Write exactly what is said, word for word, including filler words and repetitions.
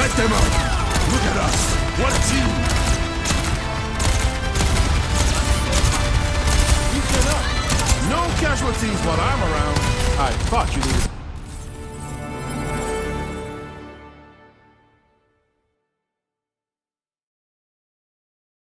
Let them out! Look at us! What a team! Keep it up! No casualties while I'm around. I thought you needed...